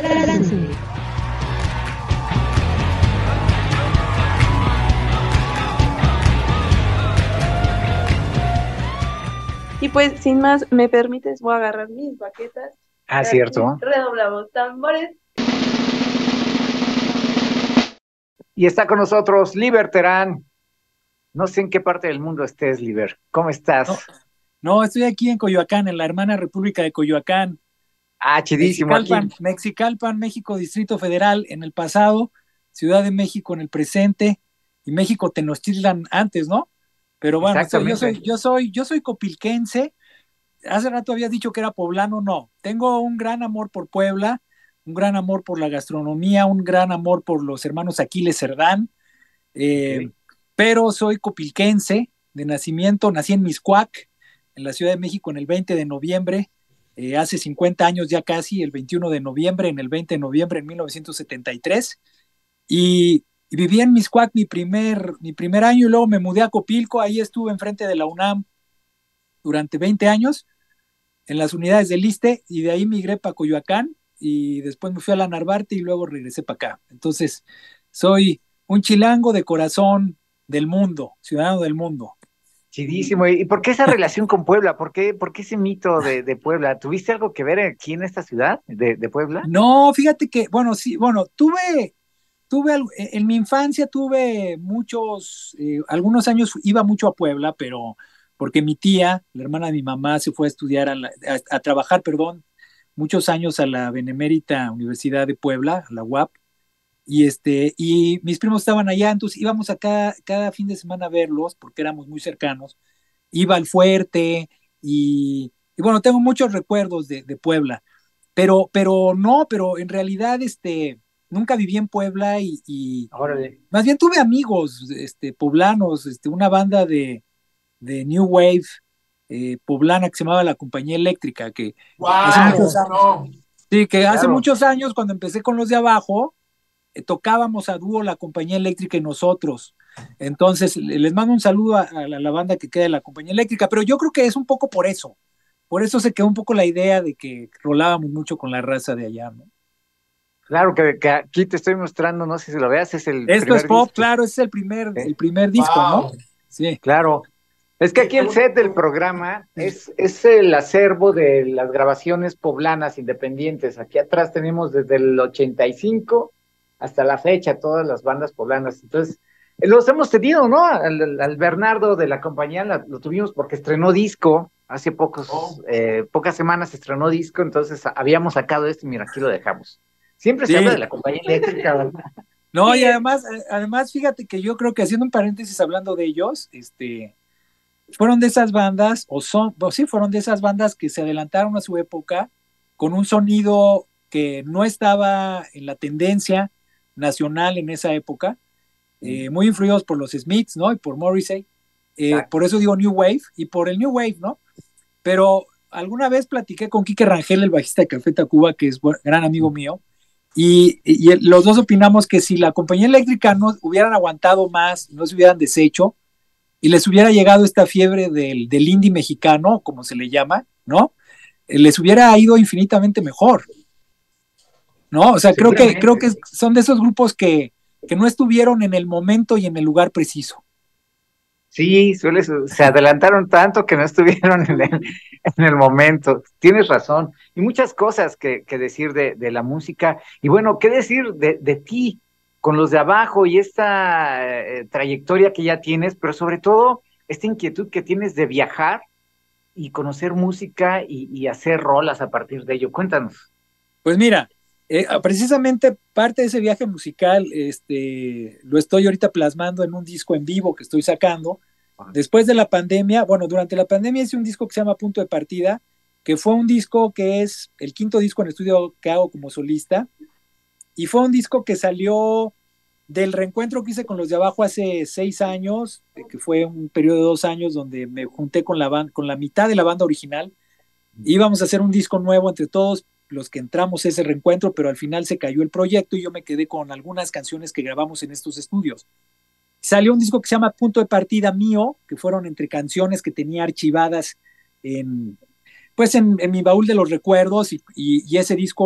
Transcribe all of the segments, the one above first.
trance. Y pues, sin más, ¿me permites? Voy a agarrar mis baquetas. Ah, cierto. Redoblamos tambores. Y está con nosotros Liber Terán. No sé en qué parte del mundo estés, Liber. ¿Cómo No, estás? no, estoy aquí en Coyoacán, en la hermana República de Coyoacán, Ah, chidísimo aquí. Mexicalpan, México, Distrito Federal en el pasado, Ciudad de México en el presente y México Tenochtitlan antes, ¿no? Pero bueno, Exactamente. yo soy copilquense. Hace rato habías dicho que era poblano, no. Tengo un gran amor por Puebla, un gran amor por la gastronomía, un gran amor por los hermanos Aquiles Cerdán, eh, Ok. pero soy copilquense de nacimiento, nací en Miscuac, en la Ciudad de México en el 20 de noviembre, hace 50 años ya casi, el 21 de noviembre, en el 20 de noviembre en 1973, y viví en Miscuac mi primer año y luego me mudé a Copilco, ahí estuve enfrente de la UNAM durante 20 años en las unidades del ISSSTE y de ahí migré para Coyoacán y después me fui a la Narvarte y luego regresé para acá. Entonces, soy un chilango de corazón del mundo, ciudadano del mundo. Chidísimo. ¿Y por qué esa relación con Puebla? ¿Por qué ese mito de Puebla? ¿Tuviste algo que ver aquí en esta ciudad de Puebla? No, fíjate que, bueno, sí, bueno, en mi infancia tuve algunos años iba mucho a Puebla, pero porque mi tía, la hermana de mi mamá, se fue a estudiar, a trabajar, perdón, muchos años a la Benemérita Universidad de Puebla, a la UAP, y mis primos estaban allá, entonces íbamos cada fin de semana a verlos, porque éramos muy cercanos, iba al fuerte, y bueno, tengo muchos recuerdos de Puebla, pero en realidad, nunca viví en Puebla y Órale. más bien tuve amigos, poblanos, una banda de New Wave, poblana que se llamaba La Compañía Eléctrica, que hace muchos ¡Wow! años, No, sí, que hace claro. muchos años cuando empecé con los de abajo, tocábamos a dúo La Compañía Eléctrica y nosotros. Entonces, les mando un saludo a la banda que queda de La Compañía Eléctrica, pero yo creo que es un poco por eso se quedó un poco la idea de que rolábamos mucho con la raza de allá, ¿no? Claro que aquí te estoy mostrando, no sé si lo veas, es el Esto es primer pop, disco. claro, ese es ¿Eh? el primer disco, ¿no? Wow. Sí. Claro. Es que aquí el set del programa es el acervo de las grabaciones poblanas independientes. Aquí atrás tenemos desde el 85 hasta la fecha todas las bandas poblanas. Entonces, los hemos tenido, ¿no? Al Bernardo de la compañía lo tuvimos porque estrenó disco. Hace Oh. pocas semanas estrenó disco, entonces habíamos sacado esto y mira, aquí lo dejamos. Siempre se habla de Sí. la compañía eléctrica, ¿verdad? No, y Sí, además, fíjate que yo creo que haciendo un paréntesis hablando de ellos, fueron de esas bandas, o sí, fueron de esas bandas que se adelantaron a su época con un sonido que no estaba en la tendencia nacional en esa época, muy influidos por los Smiths, ¿no? Y por Morrissey. Exacto. Por eso digo New Wave y por el New Wave, ¿no? Pero alguna vez platiqué con Quique Rangel, el bajista de Café Tacuba, que es gran amigo mío, y los dos opinamos que si la compañía eléctrica no hubieran aguantado más, no se hubieran deshecho, y les hubiera llegado esta fiebre del indie mexicano, como se le llama, ¿no? Les hubiera ido infinitamente mejor, ¿no? O sea, creo Seguramente. que son de esos grupos que no estuvieron en el momento y en el lugar preciso. Sí, se adelantaron tanto que no estuvieron en el momento. Tienes razón. Y muchas cosas que decir de la música. Y bueno, ¿qué decir de ti con los de abajo y esta trayectoria que ya tienes, pero sobre todo esta inquietud que tienes de viajar y conocer música y hacer rolas a partir de ello? Cuéntanos. Pues mira, precisamente parte de ese viaje musical, lo estoy ahorita plasmando en un disco en vivo que estoy sacando. Después de la pandemia, bueno, durante la pandemia hice un disco que se llama Punto de Partida, que fue un disco que es el quinto disco en estudio que hago como solista, y fue un disco que salió del reencuentro que hice con los de abajo hace 6 años, que fue un periodo de 2 años donde me junté con la mitad de la banda original. Íbamos a hacer un disco nuevo entre todos los que entramos a ese reencuentro, pero al final se cayó el proyecto y yo me quedé con algunas canciones que grabamos en estos estudios. Salió un disco que se llama Punto de Partida Mío, que fueron entre canciones que tenía archivadas en, pues en mi baúl de los recuerdos, y ese disco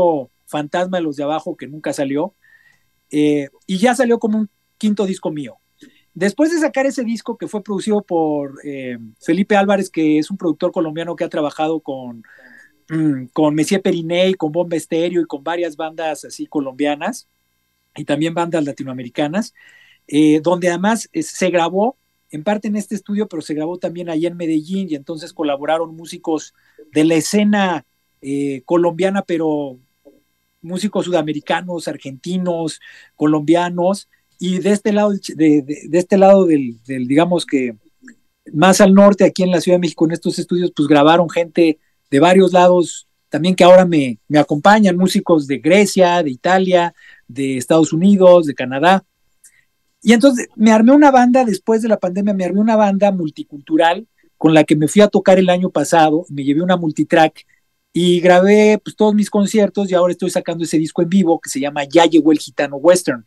fantasma de los de abajo que nunca salió, y ya salió como un quinto disco mío. Después de sacar ese disco que fue producido por Felipe Álvarez, que es un productor colombiano que ha trabajado con Messier Periné, con Bomba Estéreo y con varias bandas así colombianas y también bandas latinoamericanas, donde además se grabó en parte en este estudio, pero se grabó también allá en Medellín y entonces colaboraron músicos de la escena colombiana, pero músicos sudamericanos, argentinos, colombianos, y de este lado, de este lado digamos que más al norte, aquí en la Ciudad de México, en estos estudios, pues grabaron gente de varios lados, también que ahora me acompañan, músicos de Grecia, de Italia, de Estados Unidos, de Canadá. Y entonces me armé una banda, después de la pandemia, me armé una banda multicultural con la que me fui a tocar el año pasado, me llevé una multitrack y grabé pues, todos mis conciertos y ahora estoy sacando ese disco en vivo que se llama Ya llegó el gitano western.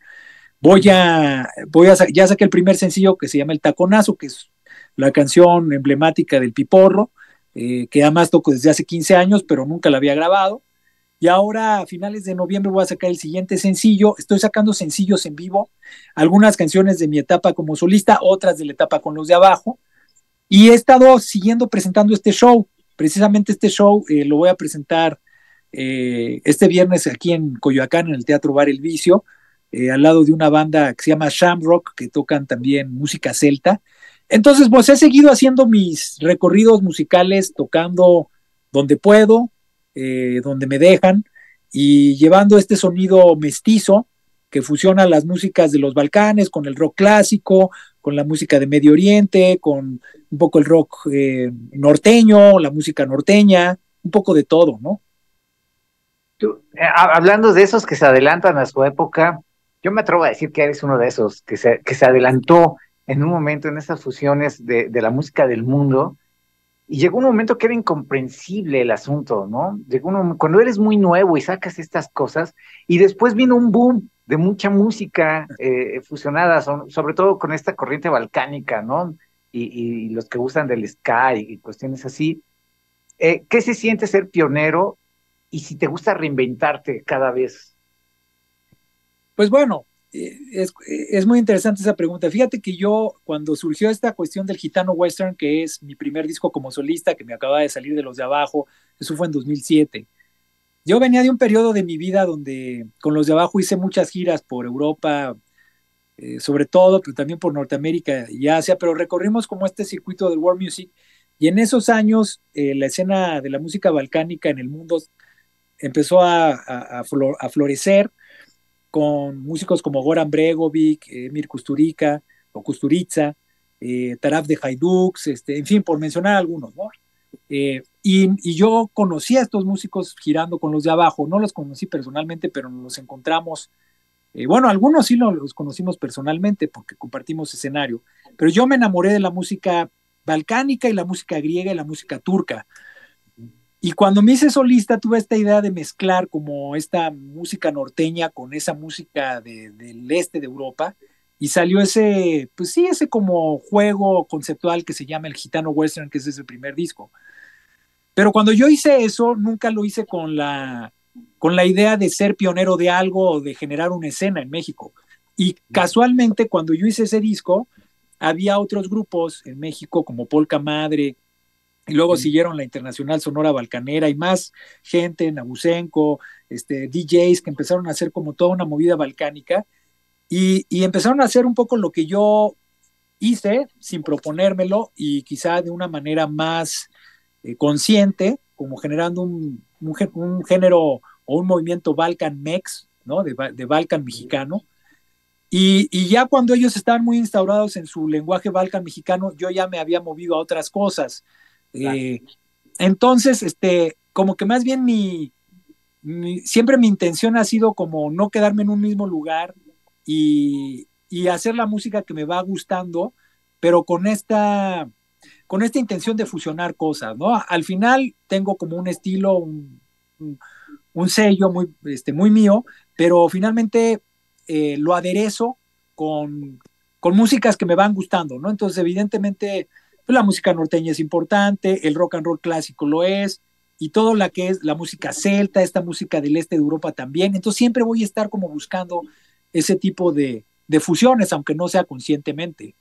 Ya saqué el primer sencillo que se llama El Taconazo, que es la canción emblemática del Piporro, que además toco desde hace 15 años, pero nunca la había grabado. Y ahora a finales de noviembre voy a sacar el siguiente sencillo. Estoy sacando sencillos en vivo, algunas canciones de mi etapa como solista, otras de la etapa con los de abajo. Y he estado siguiendo presentando este show. Precisamente este show lo voy a presentar este viernes aquí en Coyoacán, en el Teatro Bar El Vicio, al lado de una banda que se llama Shamrock, que tocan también música celta. Entonces, pues he seguido haciendo mis recorridos musicales, tocando donde puedo, donde me dejan, y llevando este sonido mestizo que fusiona las músicas de los Balcanes con el rock clásico, con la música de Medio Oriente, con un poco el rock norteño, la música norteña, un poco de todo, ¿no? Tú, hablando de esos que se adelantan a su época, yo me atrevo a decir que eres uno de esos que se adelantó en un momento en esas fusiones de la música del mundo, y llegó un momento que era incomprensible el asunto, ¿no? Cuando eres muy nuevo y sacas estas cosas, y después vino un boom de mucha música fusionada, sobre todo con esta corriente balcánica, ¿no? Y los que gustan del ska y cuestiones así. ¿Qué se siente ser pionero y si te gusta reinventarte cada vez? Pues bueno, es muy interesante esa pregunta. Fíjate que yo, cuando surgió esta cuestión del Gitano Western, que es mi primer disco como solista, que me acaba de salir de los de abajo, eso fue en 2007. Yo venía de un periodo de mi vida donde con los de abajo hice muchas giras por Europa, sobre todo, pero también por Norteamérica y Asia, pero recorrimos como este circuito del world music, y en esos años la escena de la música balcánica en el mundo empezó a florecer con músicos como Goran Bregovic, Emir Kusturica o Kusturica, Taraf de Haiduks, en fin, por mencionar algunos, ¿no? Y yo conocí a estos músicos girando con los de abajo, no los conocí personalmente, pero nos los encontramos. Bueno, algunos sí los conocimos personalmente porque compartimos escenario, pero yo me enamoré de la música balcánica y la música griega y la música turca. Y cuando me hice solista tuve esta idea de mezclar como esta música norteña con esa música del este de Europa, y salió ese, pues sí, ese como juego conceptual que se llama el Gitano Western, que ese es el primer disco. Pero cuando yo hice eso, nunca lo hice con la idea de ser pionero de algo o de generar una escena en México. Y casualmente, cuando yo hice ese disco, había otros grupos en México como Polka Madre, y luego siguieron la Internacional Sonora Balcanera y más gente, Nabucenco, DJs que empezaron a hacer como toda una movida balcánica, y empezaron a hacer un poco lo que yo hice sin proponérmelo y quizá de una manera más consciente, como generando un género o un movimiento Balkan Mex, ¿no? De Balkan mexicano. Y ya cuando ellos estaban muy instaurados en su lenguaje Balkan mexicano, yo ya me había movido a otras cosas. Entonces, como que más bien siempre mi intención ha sido como no quedarme en un mismo lugar y hacer la música que me va gustando, pero con esta intención de fusionar cosas, ¿no? Al final tengo como un estilo, un sello muy mío, pero finalmente lo aderezo con músicas que me van gustando, ¿no? Entonces, evidentemente, pues, la música norteña es importante, el rock and roll clásico lo es, y todo la que es la música celta, esta música del este de Europa también. Entonces siempre voy a estar como buscando ese tipo de fusiones, aunque no sea conscientemente.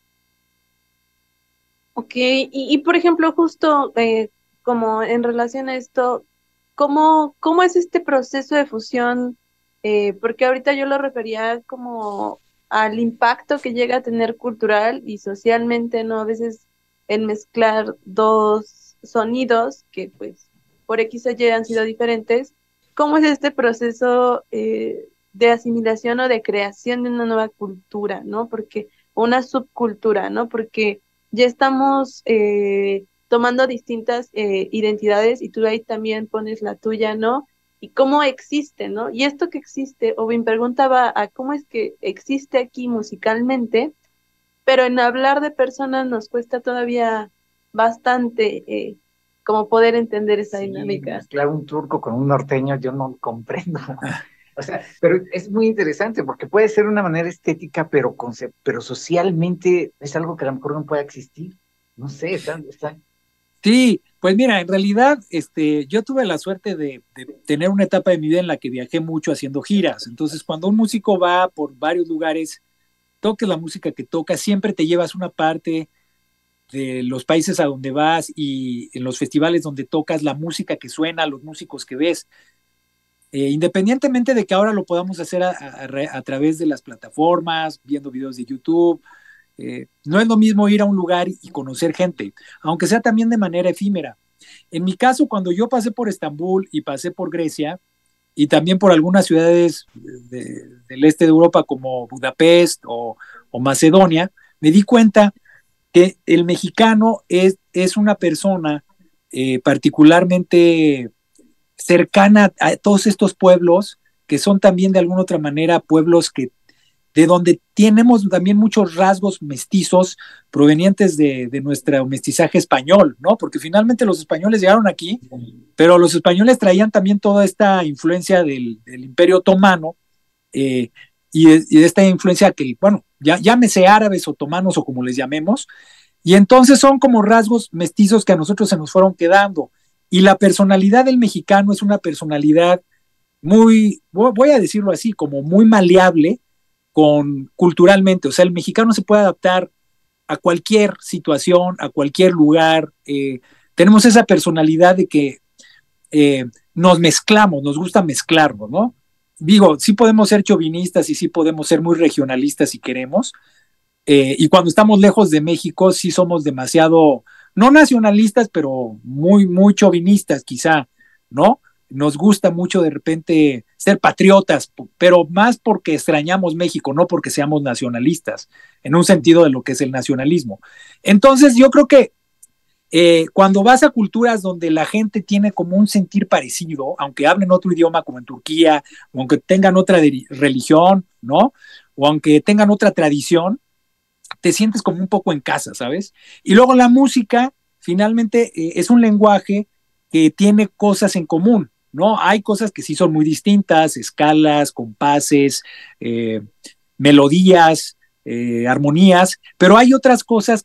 Ok, y por ejemplo, justo como en relación a esto, ¿cómo es este proceso de fusión? Porque ahorita yo lo refería como al impacto que llega a tener cultural y socialmente, ¿no? A veces el mezclar dos sonidos que pues por X o Y han sido diferentes. ¿Cómo es este proceso de asimilación o de creación de una nueva cultura, ¿no? Porque una subcultura, ¿no? Porque ya estamos tomando distintas identidades y tú ahí también pones la tuya, ¿no? Y cómo existe, ¿no? Y esto que existe, o me preguntaba a cómo es que existe aquí musicalmente, pero en hablar de personas nos cuesta todavía bastante como poder entender esa dinámica. Mezclar un turco con un norteño, yo no comprendo. O sea, pero es muy interesante porque puede ser una manera estética, pero socialmente es algo que a lo mejor no pueda existir. No sé, está. Sí, pues mira, en realidad yo tuve la suerte de tener una etapa de mi vida en la que viajé mucho haciendo giras. Entonces, cuando un músico va por varios lugares, toques la música que toca, siempre te llevas una parte de los países a donde vas y en los festivales donde tocas, la música que suena, los músicos que ves. Independientemente de que ahora lo podamos hacer a través de las plataformas, viendo videos de YouTube, no es lo mismo ir a un lugar y conocer gente, aunque sea también de manera efímera. En mi caso, cuando yo pasé por Estambul y pasé por Grecia y también por algunas ciudades del este de Europa como Budapest o Macedonia, me di cuenta que el mexicano es una persona particularmente cercana a todos estos pueblos que son también de alguna otra manera pueblos que de donde tenemos también muchos rasgos mestizos provenientes de nuestro mestizaje español, ¿no? Porque finalmente los españoles llegaron aquí, pero los españoles traían también toda esta influencia del Imperio Otomano eh, y de esta influencia que, bueno, llámese árabes, otomanos o como les llamemos, y entonces son como rasgos mestizos que a nosotros se nos fueron quedando. Y la personalidad del mexicano es una personalidad muy, voy a decirlo así, como muy maleable culturalmente. O sea, el mexicano se puede adaptar a cualquier situación, a cualquier lugar. Tenemos esa personalidad de que nos mezclamos, nos gusta mezclarnos, ¿no? Digo, sí podemos ser chauvinistas y sí podemos ser muy regionalistas si queremos, y cuando estamos lejos de México, sí somos demasiado, no nacionalistas, pero muy chauvinistas, quizá, ¿no? Nos gusta mucho de repente ser patriotas, pero más porque extrañamos México, no porque seamos nacionalistas, en un sentido de lo que es el nacionalismo. Entonces, yo creo que cuando vas a culturas donde la gente tiene como un sentir parecido, aunque hablen otro idioma como en Turquía, o aunque tengan otra religión, ¿no? O aunque tengan otra tradición, te sientes como un poco en casa, ¿sabes? Y luego la música, finalmente, es un lenguaje que tiene cosas en común, ¿no? Hay cosas que sí son muy distintas, escalas, compases, melodías, armonías, pero hay otras cosas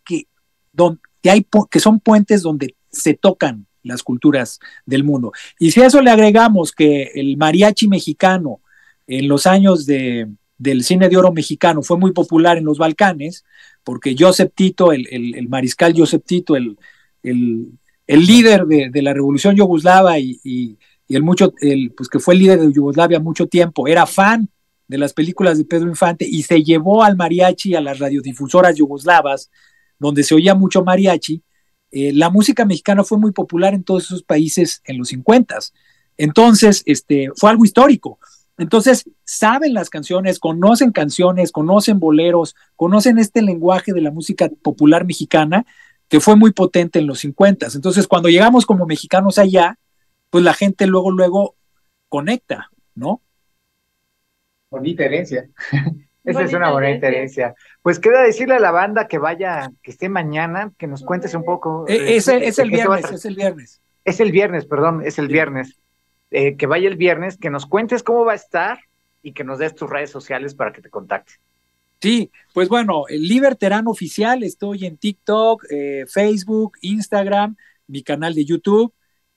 que son puentes donde se tocan las culturas del mundo. Y si a eso le agregamos que el mariachi mexicano en los años del cine de oro mexicano fue muy popular en los Balcanes, porque Josep Tito, el mariscal Josep Tito, el líder de la revolución yugoslava y pues que fue el líder de Yugoslavia mucho tiempo, era fan de las películas de Pedro Infante y se llevó al mariachi a las radiodifusoras yugoslavas, donde se oía mucho mariachi. La música mexicana fue muy popular en todos esos países en los 50. Entonces, fue algo histórico. Entonces, saben las canciones, conocen boleros, conocen este lenguaje de la música popular mexicana que fue muy potente en los 50. Entonces, cuando llegamos como mexicanos allá, pues la gente luego conecta, ¿no? Bonita herencia. Esa es una bonita herencia. Pues queda decirle a la banda que vaya, que esté mañana, que nos cuentes un poco. Es el viernes, es el viernes. Es el viernes, perdón, es el viernes. Que vaya el viernes, que nos cuentes cómo va a estar y que nos des tus redes sociales para que te contacte. Sí, pues bueno, el Liber Terán Oficial, estoy en TikTok, Facebook, Instagram, mi canal de YouTube.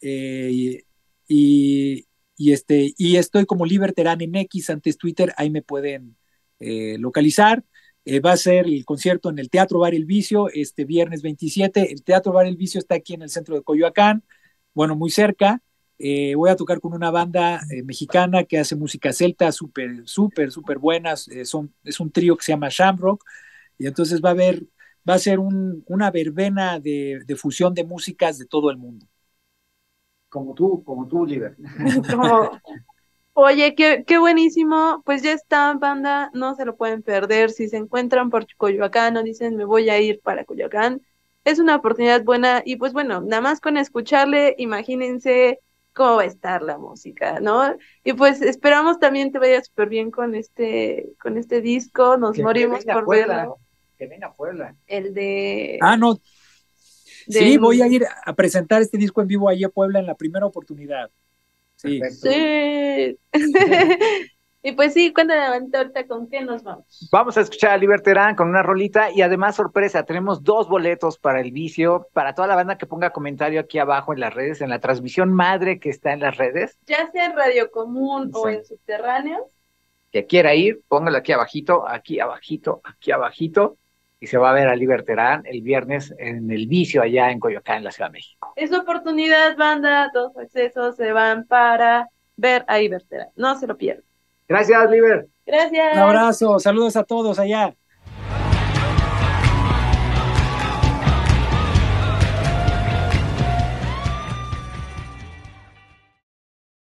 y, y estoy como Liberterán en X, antes Twitter, ahí me pueden localizar. Va a ser el concierto en el Teatro Bar El Vicio este viernes 27. El Teatro Bar El Vicio está aquí en el centro de Coyoacán, bueno, muy cerca. Voy a tocar con una banda mexicana que hace música celta súper, súper, súper buenas. Es un trío que se llama Shamrock. Y entonces va a ser una verbena de fusión de músicas de todo el mundo. Como tú, Liber. Como, oye, qué buenísimo. Pues ya está, banda, no se lo pueden perder. Si se encuentran por Coyoacán o dicen me voy a ir para Coyoacán, es una oportunidad buena. Y pues bueno, nada más con escucharle, imagínense cómo va a estar la música, ¿no? Y pues esperamos también te vaya súper bien con este disco. Nos morimos por verlo. Que venga a Puebla. El de... Ah, no. Sí, voy a de... ir a presentar este disco en vivo ahí a Puebla en la primera oportunidad. Sí. Perfecto. Sí. Y pues sí, cuéntame ahorita con qué nos vamos. Vamos a escuchar a Liberterán con una rolita y además sorpresa, tenemos 2 boletos para el vicio, para toda la banda que ponga comentario aquí abajo en las redes, en la transmisión madre que está en las redes. Ya sea en Radio Común o en Subterráneos. Que quiera ir, póngalo aquí abajito, aquí abajito, aquí abajito, y se va a ver a Liberterán el viernes en el vicio allá en Coyoacán, en la Ciudad de México. Es oportunidad, banda, 2 accesos se van para ver a Iberterán. No se lo pierdan. Gracias, Liber. Gracias. Un abrazo, saludos a todos allá.